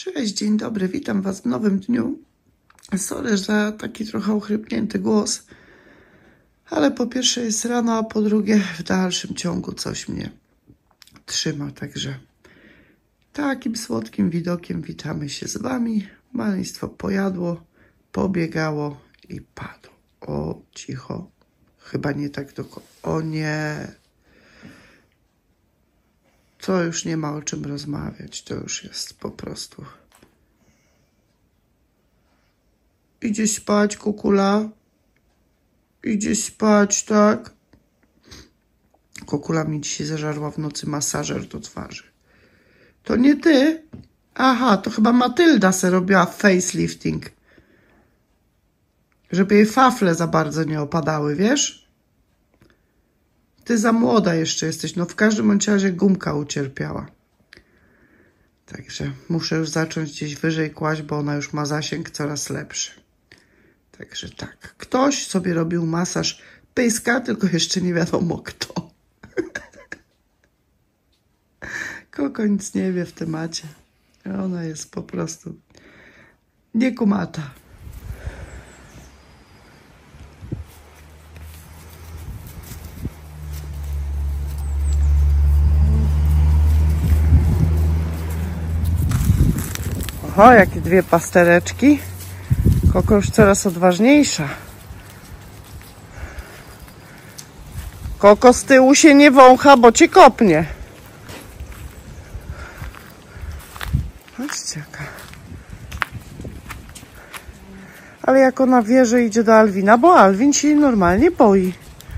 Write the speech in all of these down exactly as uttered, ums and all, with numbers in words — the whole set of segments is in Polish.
Cześć, dzień dobry, witam Was w nowym dniu. Sorry za taki trochę ochrypnięty głos, ale po pierwsze jest rano, a po drugie w dalszym ciągu coś mnie trzyma, także takim słodkim widokiem witamy się z Wami. Maleństwo pojadło, pobiegało i padło. O, cicho, chyba nie tak do końca. O nie, to już nie ma o czym rozmawiać, to już jest po prostu... Idzie spać, Kukula. Idzie spać, tak? Kukula mi dzisiaj zażarła w nocy masażer do twarzy. To nie ty? Aha, to chyba Matylda se robiła facelifting. Żeby jej fafle za bardzo nie opadały, wiesz? Ty za młoda jeszcze jesteś. No w każdym bądź razie gumka ucierpiała. Także muszę już zacząć gdzieś wyżej kłaść, bo ona już ma zasięg coraz lepszy. Także tak, ktoś sobie robił masaż pyska, tylko jeszcze nie wiadomo kto. Koko nic nie wie w temacie. Ona jest po prostu niekumata. Oho, jakie dwie pastereczki. Koko już coraz odważniejsza. Koko z tyłu się nie wącha, bo cię kopnie. Patrzcie jaka. Ale jak ona wie, że idzie do Alwina, bo Alwin się jej normalnie boi.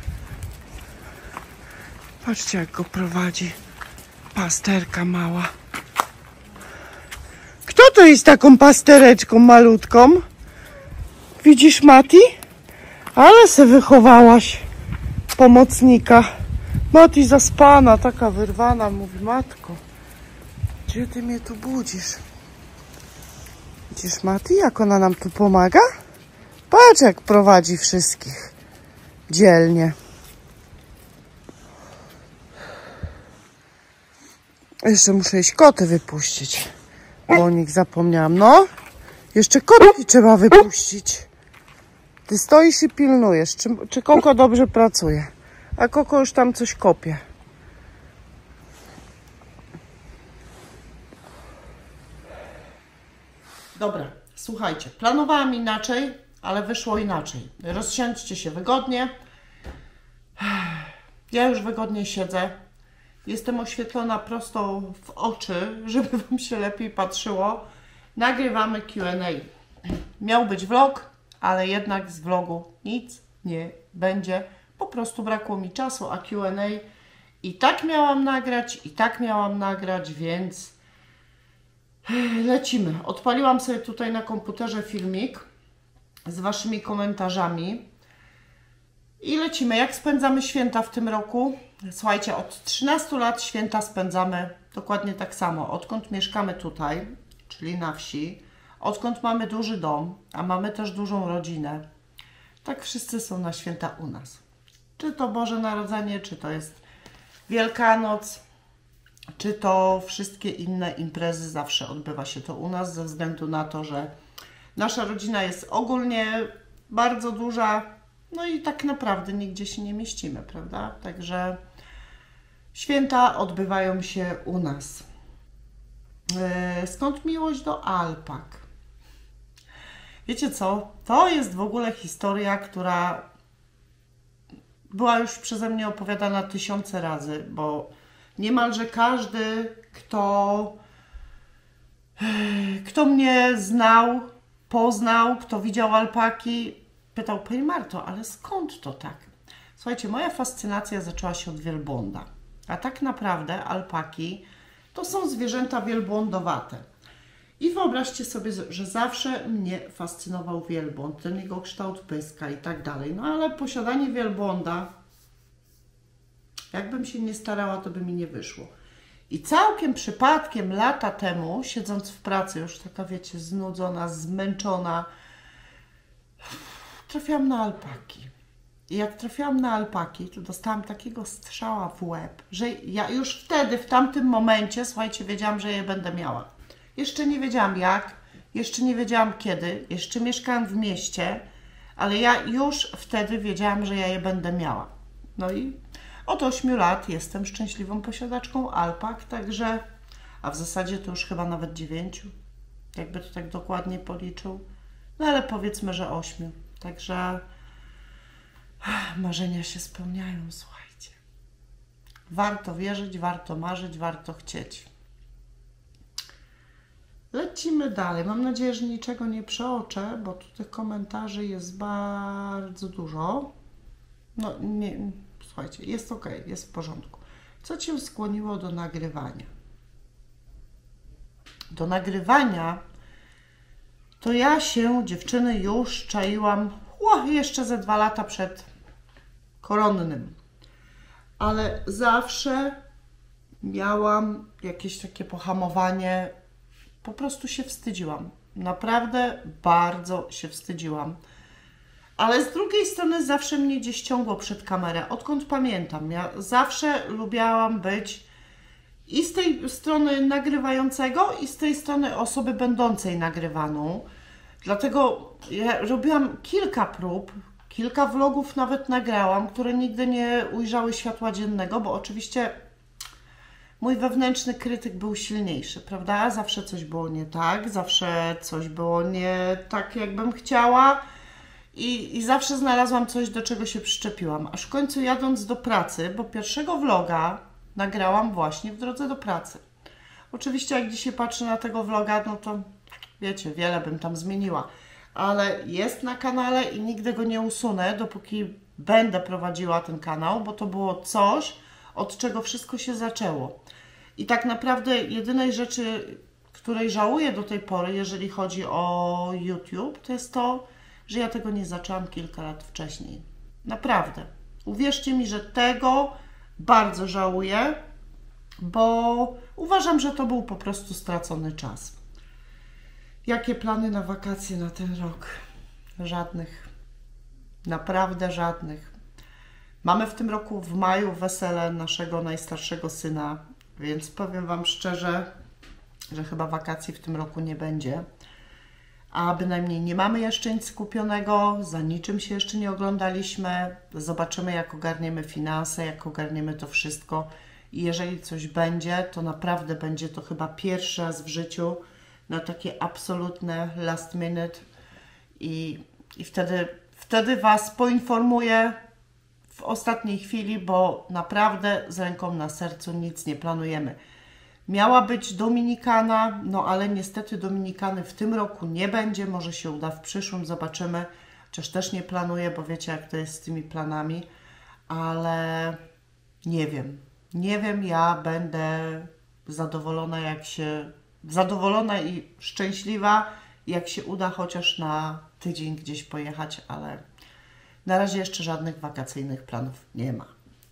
Patrzcie jak go prowadzi. Pasterka mała. Kto to jest taką pastereczką malutką? Widzisz, Mati? Ale se wychowałaś pomocnika. Mati zaspana, taka wyrwana. Mówi, matko, gdzie ty mnie tu budzisz? Widzisz, Mati, jak ona nam tu pomaga? Patrz, jak prowadzi wszystkich. Dzielnie. Jeszcze muszę iść koty wypuścić, bo o nich zapomniałam. No, jeszcze kotki trzeba wypuścić. Ty stoisz i pilnujesz, czy, czy Koko dobrze pracuje. A Koko już tam coś kopie. Dobra, słuchajcie, planowałam inaczej, ale wyszło inaczej. Rozsiądźcie się wygodnie. Ja już wygodnie siedzę. Jestem oświetlona prosto w oczy, żeby Wam się lepiej patrzyło. Nagrywamy Q and A. Miał być vlog, ale jednak z vlogu nic nie będzie. Po prostu brakło mi czasu, a Q and A i tak miałam nagrać, i tak miałam nagrać, więc lecimy. Odpaliłam sobie tutaj na komputerze filmik z Waszymi komentarzami i lecimy. Jak spędzamy święta w tym roku? Słuchajcie, od trzynastu lat święta spędzamy dokładnie tak samo. Odkąd mieszkamy tutaj, czyli na wsi, odkąd mamy duży dom, a mamy też dużą rodzinę, tak wszyscy są na święta u nas. Czy to Boże Narodzenie, czy to jest Wielkanoc, czy to wszystkie inne imprezy, zawsze odbywa się to u nas, ze względu na to, że nasza rodzina jest ogólnie bardzo duża, no i tak naprawdę nigdzie się nie mieścimy, prawda? Także święta odbywają się u nas. Skąd miłość do alpak? Wiecie co? To jest w ogóle historia, która była już przeze mnie opowiadana tysiące razy, bo niemalże każdy, kto, kto mnie znał, poznał, kto widział alpaki, pytał, Pani Marto, ale skąd to tak? Słuchajcie, moja fascynacja zaczęła się od wielbłąda, a tak naprawdę alpaki to są zwierzęta wielbłądowate. I wyobraźcie sobie, że zawsze mnie fascynował wielbłąd, ten jego kształt pyska i tak dalej. No ale posiadanie wielbłąda, jakbym się nie starała, to by mi nie wyszło. I całkiem przypadkiem lata temu, siedząc w pracy, już taka wiecie, znudzona, zmęczona, trafiłam na alpaki. I jak trafiłam na alpaki, to dostałam takiego strzała w łeb, że ja już wtedy, w tamtym momencie, słuchajcie, wiedziałam, że je będę miała. Jeszcze nie wiedziałam jak, jeszcze nie wiedziałam kiedy, jeszcze mieszkałam w mieście, ale ja już wtedy wiedziałam, że ja je będę miała. No i od ośmiu lat jestem szczęśliwą posiadaczką alpak, także, a w zasadzie to już chyba nawet dziewięciu, jakby to tak dokładnie policzył. No ale powiedzmy, że ośmiu. Także marzenia się spełniają, słuchajcie. Warto wierzyć, warto marzyć, warto chcieć. Lecimy dalej. Mam nadzieję, że niczego nie przeoczę, bo tu tych komentarzy jest bardzo dużo. No nie, słuchajcie, jest ok, jest w porządku. Co Cię skłoniło do nagrywania? Do nagrywania to ja się, dziewczyny, już czaiłam o, jeszcze ze dwa lata przed koronnym. Ale zawsze miałam jakieś takie pohamowanie, po prostu się wstydziłam. Naprawdę bardzo się wstydziłam. Ale z drugiej strony zawsze mnie gdzieś ciągło przed kamerę. Odkąd pamiętam, ja zawsze lubiałam być i z tej strony nagrywającego, i z tej strony osoby będącej nagrywaną. Dlatego ja robiłam kilka prób, kilka vlogów nawet nagrałam, które nigdy nie ujrzały światła dziennego, bo oczywiście mój wewnętrzny krytyk był silniejszy, prawda? Zawsze coś było nie tak, zawsze coś było nie tak, jakbym chciała i, i zawsze znalazłam coś, do czego się przyczepiłam. Aż w końcu jadąc do pracy, bo pierwszego vloga nagrałam właśnie w drodze do pracy. Oczywiście jak dzisiaj patrzę na tego vloga, no to wiecie, wiele bym tam zmieniła, ale jest na kanale i nigdy go nie usunę, dopóki będę prowadziła ten kanał, bo to było coś, od czego wszystko się zaczęło. I tak naprawdę jedynej rzeczy, której żałuję do tej pory, jeżeli chodzi o YouTube, to jest to, że ja tego nie zaczęłam kilka lat wcześniej. Naprawdę. Uwierzcie mi, że tego bardzo żałuję, bo uważam, że to był po prostu stracony czas. Jakie plany na wakacje na ten rok? Żadnych. Naprawdę żadnych. Mamy w tym roku w maju wesele naszego najstarszego syna, więc powiem Wam szczerze, że chyba wakacji w tym roku nie będzie. A bynajmniej nie mamy jeszcze nic skupionego, za niczym się jeszcze nie oglądaliśmy. Zobaczymy, jak ogarniemy finanse, jak ogarniemy to wszystko. I jeżeli coś będzie, to naprawdę będzie to chyba pierwszy raz w życiu na takie absolutne last minute. I, i wtedy, wtedy Was poinformuję w ostatniej chwili, bo naprawdę z ręką na sercu nic nie planujemy. Miała być Dominikana, no ale niestety Dominikany w tym roku nie będzie, może się uda w przyszłym, zobaczymy. Chociaż też nie planuję, bo wiecie jak to jest z tymi planami, ale nie wiem. Nie wiem, ja będę zadowolona jak się, zadowolona i szczęśliwa, jak się uda chociaż na tydzień gdzieś pojechać, ale na razie jeszcze żadnych wakacyjnych planów nie ma.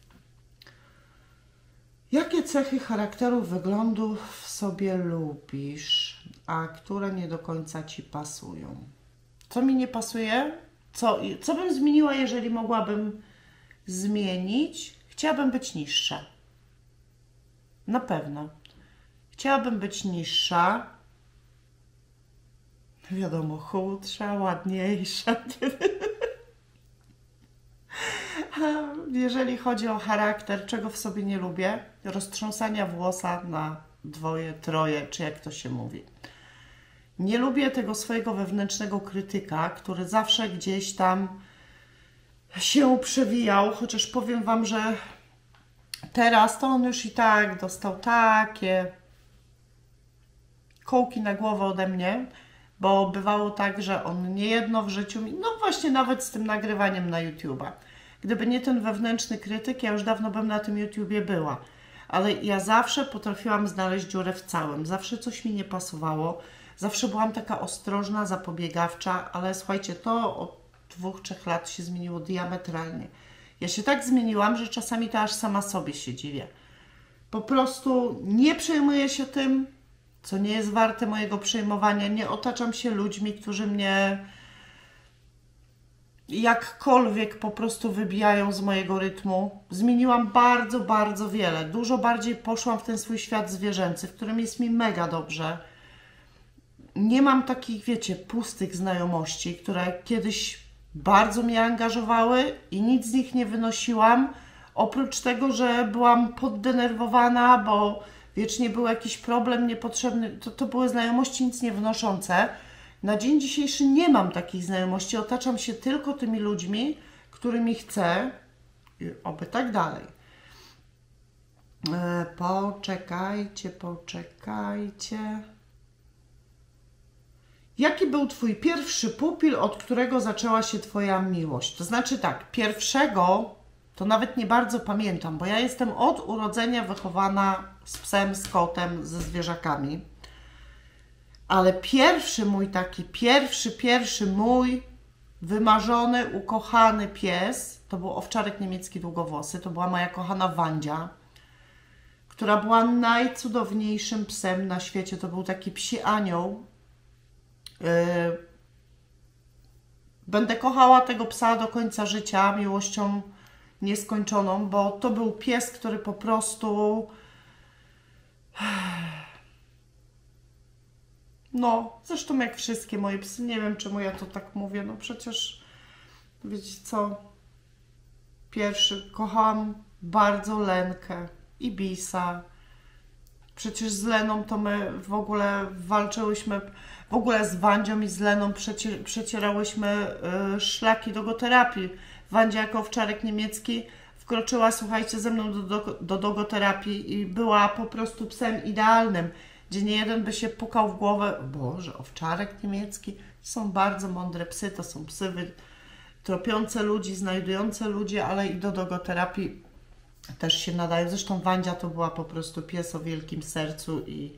Jakie cechy charakteru, wyglądu w sobie lubisz, a które nie do końca Ci pasują? Co mi nie pasuje? Co, co bym zmieniła, jeżeli mogłabym zmienić? Chciałabym być niższa. Na pewno. Chciałabym być niższa. Wiadomo, chudsza, ładniejsza. Jeżeli chodzi o charakter, czego w sobie nie lubię? Roztrząsania włosa na dwoje, troje, czy jak to się mówi. Nie lubię tego swojego wewnętrznego krytyka, który zawsze gdzieś tam się przewijał, chociaż powiem Wam, że teraz to on już i tak dostał takie kołki na głowę ode mnie, bo bywało tak, że on niejedno w życiu, no właśnie nawet z tym nagrywaniem na YouTube'a. Gdyby nie ten wewnętrzny krytyk, ja już dawno bym na tym YouTubie była. Ale ja zawsze potrafiłam znaleźć dziurę w całym. Zawsze coś mi nie pasowało. Zawsze byłam taka ostrożna, zapobiegawcza, ale słuchajcie, to od dwóch, trzech lat się zmieniło diametralnie. Ja się tak zmieniłam, że czasami to aż sama sobie się dziwię. Po prostu nie przejmuję się tym, co nie jest warte mojego przejmowania. Nie otaczam się ludźmi, którzy mnie jakkolwiek po prostu wybijają z mojego rytmu. Zmieniłam bardzo, bardzo wiele. Dużo bardziej poszłam w ten swój świat zwierzęcy, w którym jest mi mega dobrze. nie mam takich, wiecie, pustych znajomości, które kiedyś bardzo mnie angażowały i nic z nich nie wynosiłam. Oprócz tego, że byłam poddenerwowana, bo wiecznie był jakiś problem niepotrzebny, to, to były znajomości nic nie wnoszące. Na dzień dzisiejszy nie mam takich znajomości, otaczam się tylko tymi ludźmi, którymi chcę i oby tak dalej. E, poczekajcie, poczekajcie. Jaki był Twój pierwszy pupil, od którego zaczęła się Twoja miłość? To znaczy tak, pierwszego to nawet nie bardzo pamiętam, bo ja jestem od urodzenia wychowana z psem, z kotem, ze zwierzakami. Ale pierwszy mój taki, pierwszy, pierwszy mój wymarzony, ukochany pies, to był owczarek niemiecki długowłosy, to była moja kochana Wandzia, która była najcudowniejszym psem na świecie. To był taki psi anioł. Yy, Będę kochała tego psa do końca życia, miłością nieskończoną, bo to był pies, który po prostu... No, zresztą jak wszystkie moje psy, nie wiem czemu ja to tak mówię, no przecież, wiecie co, pierwszy, kochałam bardzo Lenkę i Bisa. Przecież z Leną to my w ogóle walczyłyśmy, w ogóle z Wandzią i z Leną przecie, przecierałyśmy y, szlaki dogoterapii. Wandzia jako owczarek niemiecki wkroczyła, słuchajcie, ze mną do, do, do dogoterapii i była po prostu psem idealnym, gdzie nie jeden by się pukał w głowę. Boże, owczarek niemiecki, są bardzo mądre psy, to są psy wy, tropiące ludzi, znajdujące ludzi, ale i do dogoterapii też się nadają. Zresztą Wandzia to była po prostu pies o wielkim sercu i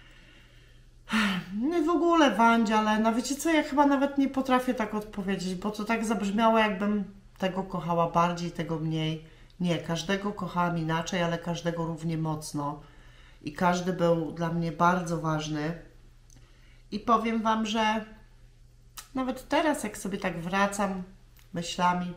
no i w ogóle Wandzia, Lena, wiecie co, ja chyba nawet nie potrafię tak odpowiedzieć, bo to tak zabrzmiało, jakbym tego kochała bardziej, tego mniej. Nie, każdego kochałam inaczej, ale każdego równie mocno i każdy był dla mnie bardzo ważny. I powiem Wam, że nawet teraz, jak sobie tak wracam myślami,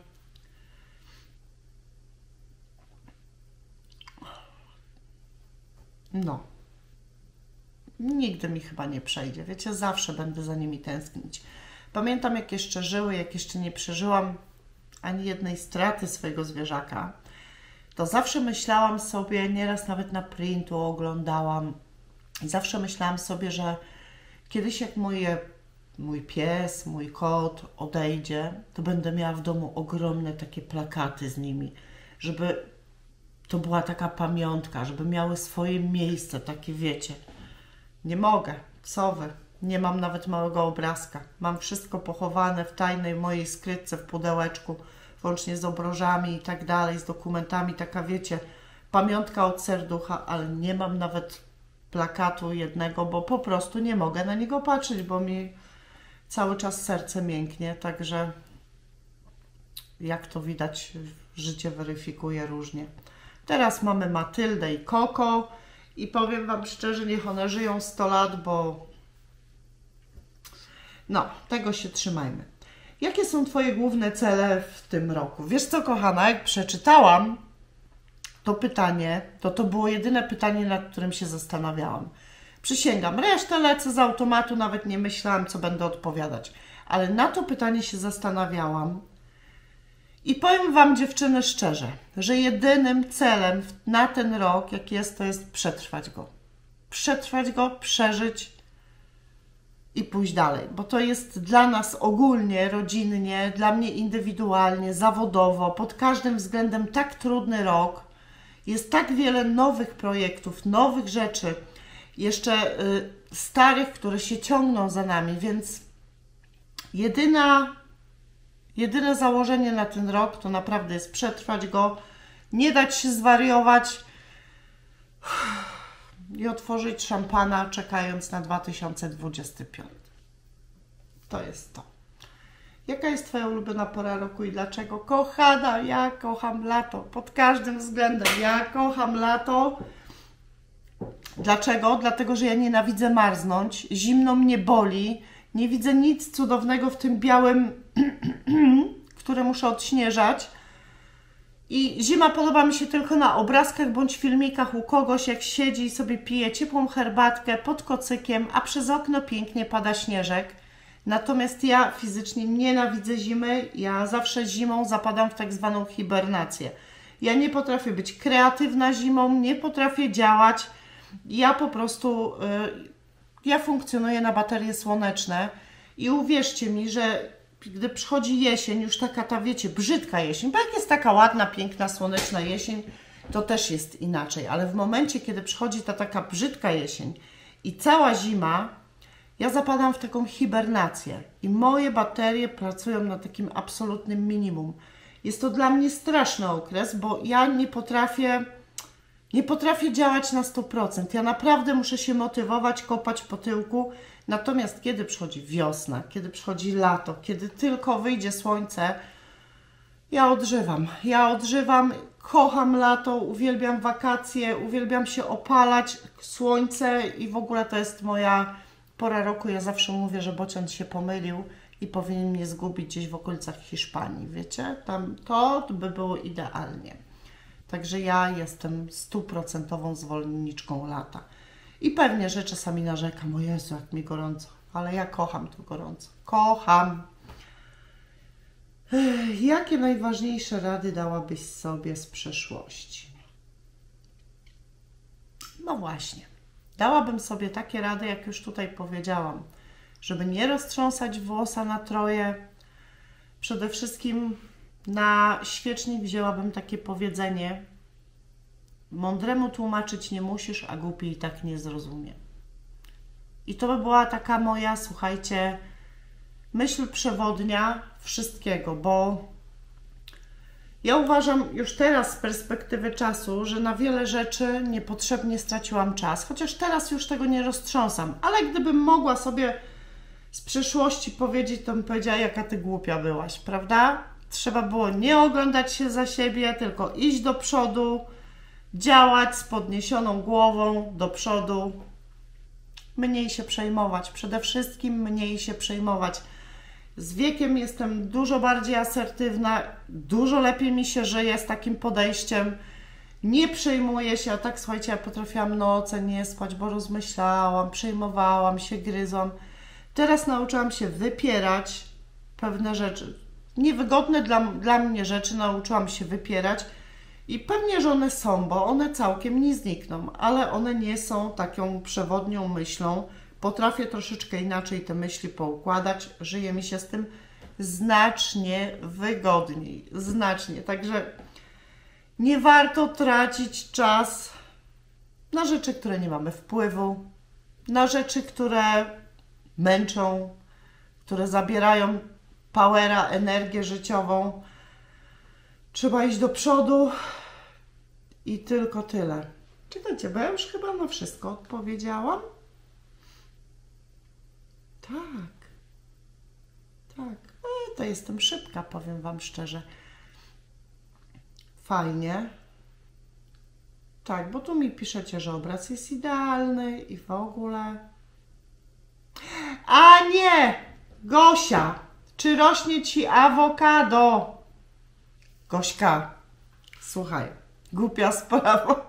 no, nigdy mi chyba nie przejdzie. Wiecie, zawsze będę za nimi tęsknić. Pamiętam, jak jeszcze żyły, jak jeszcze nie przeżyłam ani jednej straty swojego zwierzaka, to zawsze myślałam sobie, nieraz nawet na printu oglądałam i zawsze myślałam sobie, że kiedyś jak moje, mój pies, mój kot odejdzie, to będę miała w domu ogromne takie plakaty z nimi, żeby to była taka pamiątka, żeby miały swoje miejsce, takie wiecie. Nie mogę, co wy, nie mam nawet małego obrazka. Mam wszystko pochowane w tajnej mojej skrytce, w pudełeczku, włącznie z obrożami i tak dalej, z dokumentami, taka wiecie, pamiątka od serducha, ale nie mam nawet plakatu jednego, bo po prostu nie mogę na niego patrzeć, bo mi cały czas serce mięknie, także jak to widać, życie weryfikuje różnie. Teraz mamy Matyldę i Koko i powiem Wam szczerze, niech one żyją sto lat, bo no, tego się trzymajmy. Jakie są Twoje główne cele w tym roku? Wiesz co, kochana, jak przeczytałam to pytanie, to to było jedyne pytanie, nad którym się zastanawiałam. Przysięgam, resztę lecę z automatu, nawet nie myślałam, co będę odpowiadać. Ale na to pytanie się zastanawiałam i powiem Wam, dziewczyny, szczerze, że jedynym celem na ten rok, jaki jest, to jest przetrwać go. Przetrwać go, przeżyć i pójść dalej, bo to jest dla nas ogólnie, rodzinnie, dla mnie indywidualnie, zawodowo, pod każdym względem tak trudny rok. Jest tak wiele nowych projektów, nowych rzeczy, jeszcze y, starych, które się ciągną za nami, więc jedyna, jedyne założenie na ten rok to naprawdę jest przetrwać go, nie dać się zwariować i otworzyć szampana, czekając na dwa tysiące dwudziesty piąty. To jest to. Jaka jest Twoja ulubiona pora roku i dlaczego? Kochana, ja kocham lato. Pod każdym względem. Ja kocham lato. Dlaczego? Dlatego, że ja nienawidzę marznąć. Zimno mnie boli. Nie widzę nic cudownego w tym białym, które muszę odśnieżać. I zima podoba mi się tylko na obrazkach bądź filmikach u kogoś, jak siedzi i sobie pije ciepłą herbatkę pod kocykiem, a przez okno pięknie pada śnieżek. Natomiast ja fizycznie nienawidzę zimy, ja zawsze zimą zapadam w tak zwaną hibernację. Ja nie potrafię być kreatywna zimą, nie potrafię działać. Ja po prostu, yy, ja funkcjonuję na baterie słoneczne i uwierzcie mi, że gdy przychodzi jesień, już taka ta, wiecie, brzydka jesień, bo jak jest taka ładna, piękna, słoneczna jesień, to też jest inaczej, ale w momencie, kiedy przychodzi ta taka brzydka jesień i cała zima, ja zapadam w taką hibernację i moje baterie pracują na takim absolutnym minimum. Jest to dla mnie straszny okres, bo ja nie potrafię, nie potrafię działać na sto procent. Ja naprawdę muszę się motywować, kopać po tyłku. Natomiast kiedy przychodzi wiosna, kiedy przychodzi lato, kiedy tylko wyjdzie słońce, ja odżywam. Ja odżywam, kocham lato, uwielbiam wakacje, uwielbiam się opalać, słońce i w ogóle to jest moja pora roku. Ja zawsze mówię, że bocian się pomylił i powinien mnie zgubić gdzieś w okolicach Hiszpanii, wiecie? Tam to by było idealnie. Także ja jestem stuprocentową zwolenniczką lata. I pewnie, że czasami narzekam, o Jezu, jak mi gorąco, ale ja kocham to gorąco. Kocham. Ech, jakie najważniejsze rady dałabyś sobie z przeszłości? No właśnie. Dałabym sobie takie rady, jak już tutaj powiedziałam, żeby nie roztrząsać włosa na troje. Przede wszystkim na świecznik wzięłabym takie powiedzenie: mądremu tłumaczyć nie musisz, a głupi i tak nie zrozumie. I to by była taka moja, słuchajcie, myśl przewodnia wszystkiego, bo ja uważam już teraz z perspektywy czasu, że na wiele rzeczy niepotrzebnie straciłam czas, chociaż teraz już tego nie roztrząsam, ale gdybym mogła sobie z przeszłości powiedzieć, to bym powiedziała, jaka ty głupia byłaś, prawda? Trzeba było nie oglądać się za siebie, tylko iść do przodu, działać z podniesioną głową do przodu, mniej się przejmować, przede wszystkim mniej się przejmować. Z wiekiem jestem dużo bardziej asertywna, dużo lepiej mi się żyje z takim podejściem, nie przejmuję się, a tak słuchajcie, ja potrafiłam noce nie spać, bo rozmyślałam, przejmowałam się, gryzłam. Teraz nauczyłam się wypierać pewne rzeczy, niewygodne dla, dla mnie rzeczy nauczyłam się wypierać i pewnie, że one są, bo one całkiem nie znikną, ale one nie są taką przewodnią myślą. Potrafię troszeczkę inaczej te myśli poukładać, żyje mi się z tym znacznie wygodniej, znacznie. Także nie warto tracić czas na rzeczy, które nie mamy wpływu, na rzeczy, które męczą, które zabierają powera, energię życiową. Trzeba iść do przodu i tylko tyle. Czekajcie, bo ja już chyba na wszystko odpowiedziałam. Tak, tak. E, to jestem szybka, powiem wam szczerze. Fajnie. Tak, bo tu mi piszecie, że obraz jest idealny i w ogóle. A nie! Gosia, czy rośnie ci awokado? Gośka, słuchaj, głupia sprawa.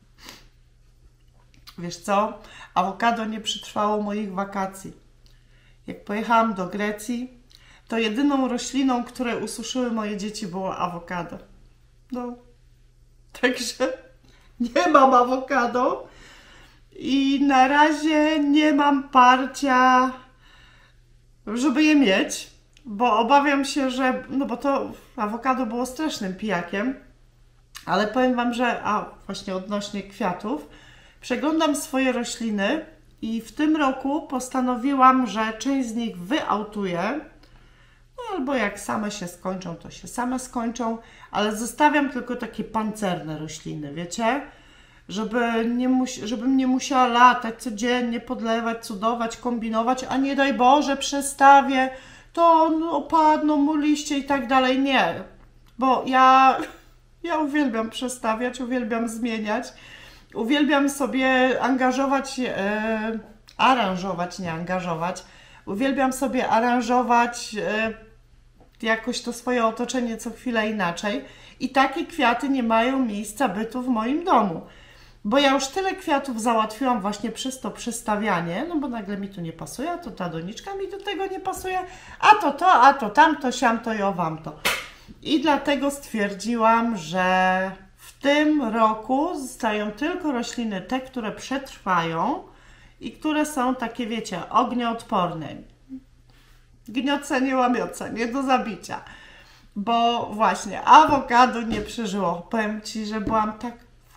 Wiesz co? Awokado nie przetrwało moich wakacji. Jak pojechałam do Grecji, to jedyną rośliną, które ususzyły moje dzieci, było awokado. No, także nie mam awokado i na razie nie mam parcia, żeby je mieć, bo obawiam się, że, no bo to awokado było strasznym pijakiem, ale powiem wam, że, a właśnie odnośnie kwiatów, przeglądam swoje rośliny i w tym roku postanowiłam, że część z nich wyautuję, no albo jak same się skończą, to się same skończą, ale zostawiam tylko takie pancerne rośliny, wiecie? Żeby nie mus- żebym nie musiała latać codziennie, podlewać, cudować, kombinować, a nie daj Boże, przestawię, to no, opadną mu liście i tak dalej. Nie, bo ja, ja uwielbiam przestawiać, uwielbiam zmieniać. Uwielbiam sobie angażować, e, aranżować, nie angażować. Uwielbiam sobie aranżować e, jakoś to swoje otoczenie co chwilę inaczej. I takie kwiaty nie mają miejsca bytu w moim domu. Bo ja już tyle kwiatów załatwiłam właśnie przez to przystawianie, no bo nagle mi tu nie pasuje, a to ta doniczka mi do tego nie pasuje, a to to, a to tamto, siamto i owamto. I dlatego stwierdziłam, że w tym roku zostają tylko rośliny te, które przetrwają i które są takie, wiecie, ognioodporne. Gnioce, nie łamioce, nie do zabicia. Bo właśnie awokado nie przeżyło. Powiem Ci, że byłam tak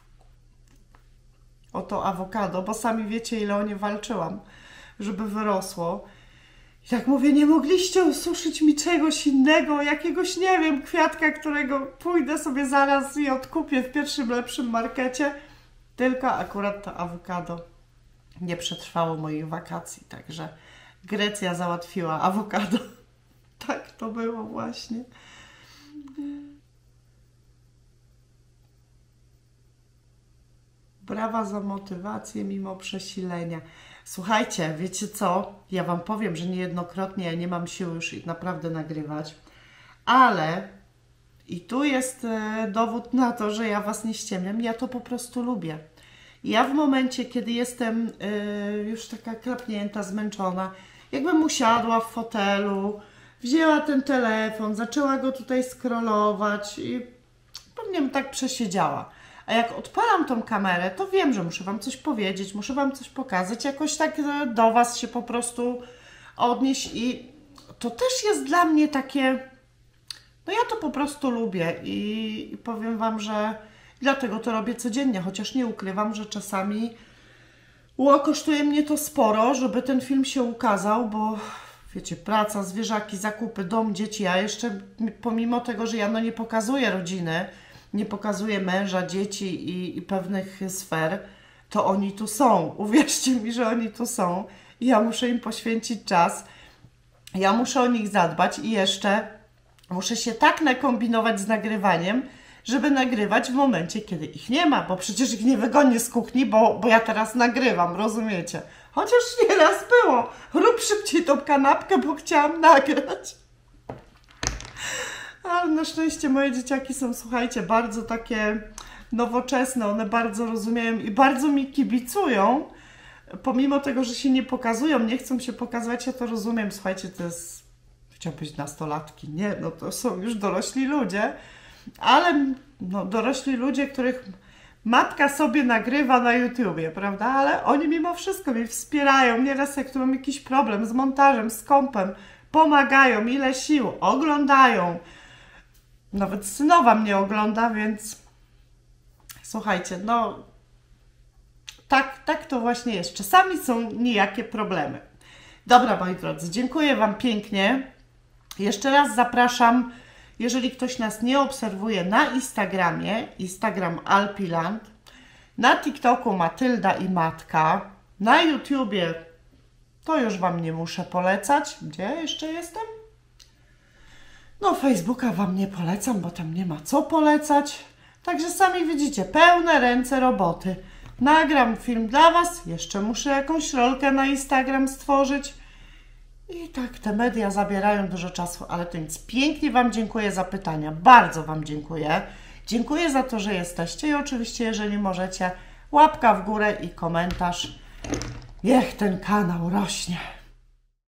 o to awokado, bo sami wiecie, ile o nie walczyłam, żeby wyrosło. I tak mówię, nie mogliście ususzyć mi czegoś innego, jakiegoś, nie wiem, kwiatka, którego pójdę sobie zaraz i odkupię w pierwszym lepszym markecie. Tylko akurat to awokado nie przetrwało moich wakacji, także Grecja załatwiła awokado. Tak to było właśnie. Brawa za motywację mimo przesilenia. Słuchajcie, wiecie co? Ja Wam powiem, że niejednokrotnie ja nie mam siły już naprawdę nagrywać, ale i tu jest dowód na to, że ja Was nie ściemniam. Ja to po prostu lubię. Ja w momencie, kiedy jestem yy, już taka klapnięta, zmęczona, jakbym usiadła w fotelu, wzięła ten telefon, zaczęła go tutaj scrollować i pewnie bym tak przesiedziała. A jak odpalam tą kamerę, to wiem, że muszę Wam coś powiedzieć, muszę Wam coś pokazać, jakoś tak do Was się po prostu odnieść i to też jest dla mnie takie, no ja to po prostu lubię i, i powiem Wam, że dlatego to robię codziennie, chociaż nie ukrywam, że czasami ło, kosztuje mnie to sporo, żeby ten film się ukazał, bo wiecie, praca, zwierzaki, zakupy, dom, dzieci, a jeszcze pomimo tego, że ja no nie pokazuję rodziny, nie pokazuję męża, dzieci i, i pewnych sfer, to oni tu są. Uwierzcie mi, że oni tu są. I ja muszę im poświęcić czas. Ja muszę o nich zadbać i jeszcze muszę się tak nakombinować z nagrywaniem, żeby nagrywać w momencie, kiedy ich nie ma, bo przecież ich nie wygonię z kuchni, bo, bo ja teraz nagrywam, rozumiecie? Chociaż nieraz było. Rób szybciej tą kanapkę, bo chciałam nagrać. Ale na szczęście moje dzieciaki są, słuchajcie, bardzo takie nowoczesne, one bardzo rozumieją i bardzo mi kibicują, pomimo tego, że się nie pokazują, nie chcą się pokazywać, ja to rozumiem, słuchajcie, to jest, chciałam powiedzieć nastolatki, nie, no to są już dorośli ludzie, ale no, dorośli ludzie, których matka sobie nagrywa na YouTubie, prawda, ale oni mimo wszystko mnie wspierają, nieraz jak tu mam jakiś problem z montażem, z kompem, pomagają, ile sił, oglądają. Nawet synowa mnie ogląda, więc słuchajcie, no tak, tak to właśnie jest. Czasami są nijakie problemy. Dobra, moi drodzy, dziękuję Wam pięknie. Jeszcze raz zapraszam, jeżeli ktoś nas nie obserwuje na Instagramie, Instagram Alpiland, na TikToku Matylda i Matka, na YouTubie, to już Wam nie muszę polecać. Gdzie jeszcze jestem? No, Facebooka Wam nie polecam, bo tam nie ma co polecać. Także sami widzicie, pełne ręce roboty. Nagram film dla Was, jeszcze muszę jakąś rolkę na Instagram stworzyć. I tak te media zabierają dużo czasu, ale to nic. Pięknie Wam dziękuję za pytania, bardzo Wam dziękuję. Dziękuję za to, że jesteście i oczywiście, jeżeli możecie, łapka w górę i komentarz. Niech ten kanał rośnie.